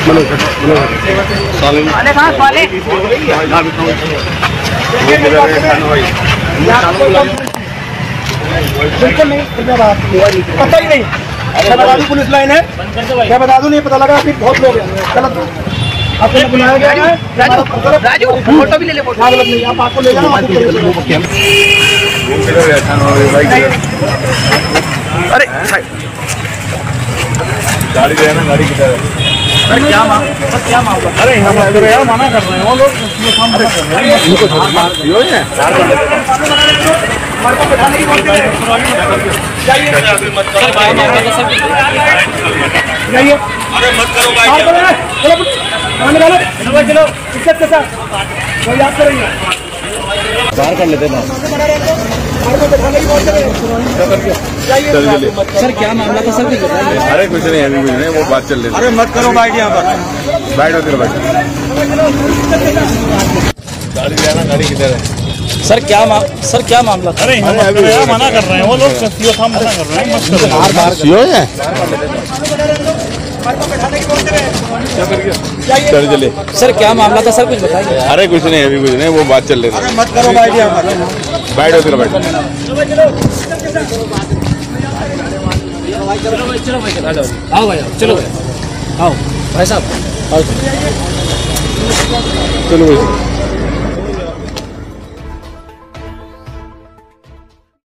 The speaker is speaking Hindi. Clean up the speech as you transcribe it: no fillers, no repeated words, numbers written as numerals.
बिल्कुल नहीं, पता ही नहीं। अच्छा पुलिस लाइन है, क्या बता दूं, नहीं पता लगा। फिर बहुत लोग गलत आपको बुलाया गया है। राजू फोटो भी ले ले, फोटो गलत नहीं, आप आपको ले जाना। अरे गाड़ी जो है ना, गाड़ी किधर है? सर क्या मामला? अरे हम यार मना कर रहे हैं, वो लोग अरे मत करो भाई, चलो इज्जत के साथ याद करेंगे, बाहर कर लेते ना। सर क्या मामला था सर? अरे कुछ नहीं, अभी कुछ नहीं, वो बात चल रही है। अरे मत करो बाइट, यहाँ पर बैठ होते बैठ। गाड़ी जो है ना, गाड़ी किधर है? सर क्या मामला था? अरे हम मना कर रहे हैं, वो लोग मना कर रहे हैं, मत करो। चले सर क्या मामला था सर, कुछ बताइए। अरे कुछ नहीं, अभी कुछ नहीं, वो बात चल रही है। मत करो बाइट, यहाँ पर बैठ होते बैठ। चलो भाई, आओ भाई, चलो भाई, आओ भाई साहब, आओ चलो भाई।